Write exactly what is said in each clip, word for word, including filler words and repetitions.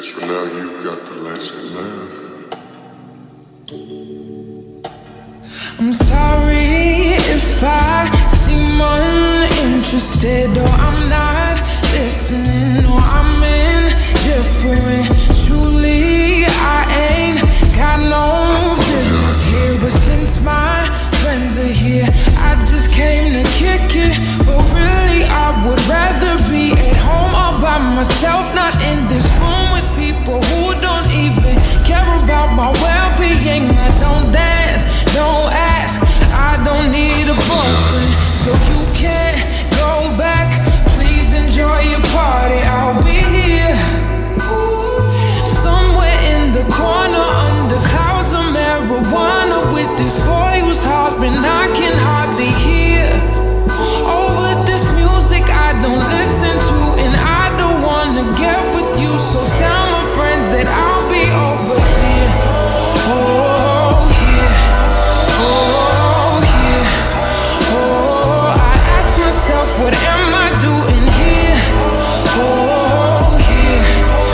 Guess for now you've got the last laugh. I'm sorry if I seem uninterested, or I'm not listening, or I'm indifferent. Truly, I ain't got no business here, but since my friends are here, I just came to kick it. But really, I would rather be at home all by myself, not in this room with people who don't even care about my well-being. I don't dance, don't ask, I don't need a boyfriend, so you can't go back. Please enjoy your party, I'll be here somewhere in the corner under clouds of marijuana with this boy who's hollering I can hardly hear. Over this music I don't listen to, and I don't wanna get with you, so tell my friends that I'll be over here. Oh yeah, oh yeah, oh, I ask myself, what am I doing here? Oh yeah,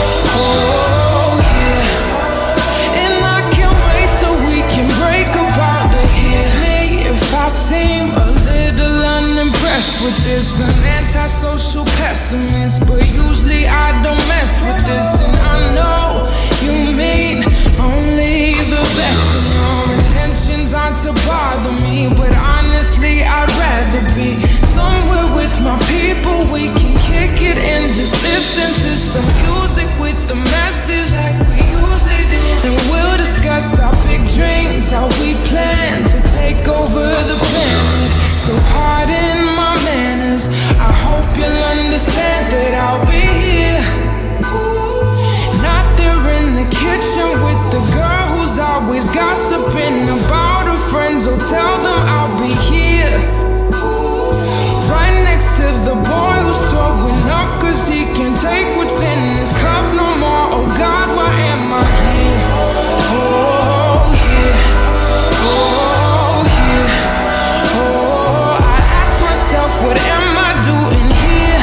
oh yeah, and I can't wait till we can break apart to hear me if I seem a little unimpressed with this. An antisocial pessimist, but usually I don't mess with this, and I know you mean only the best, and your intentions aren't to bother me, but honestly I'd rather be somewhere with my people. We can kick it and just listen to some music with the message like we usually do, and we'll discuss our big dreams, how we plan to take over the planet. So pardon my manners, I hope you'll understand that I'll be here, not there in the kitchen with the girl who's always gossiping about her friends. Oh, tell them I'll be here right next to the boy who's throwing up cause he can't take what's in his cup no more. Oh God, why am I here? Oh yeah, oh yeah, oh, I ask myself, what am I doing here?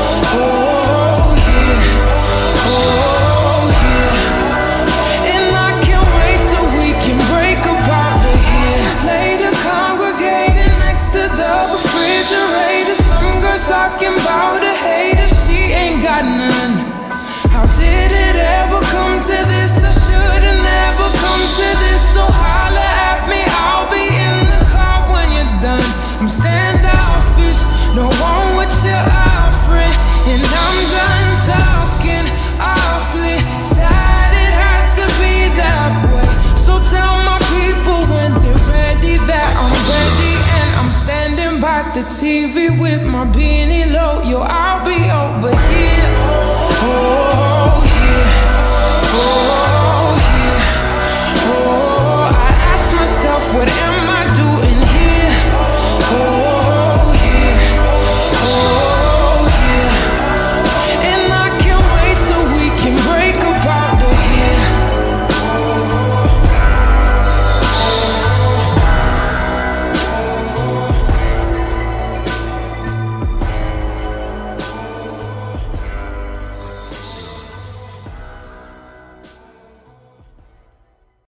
Oh yeah, oh yeah, and I can't wait till we can break apart to here. Later congregating next to the refrigerator, some girls talking about a hater, she ain't got none. How did it ever come to this? I should've never come to this, so holla at me, I'll be in the car when you're done. I'm standoffish, no one what you're offering, and I'm done talking awfully. Sad it had to be that way, so tell my people when they're ready that I'm ready, and I'm standing by the T V with my beanie low. Yo, I'll be over here.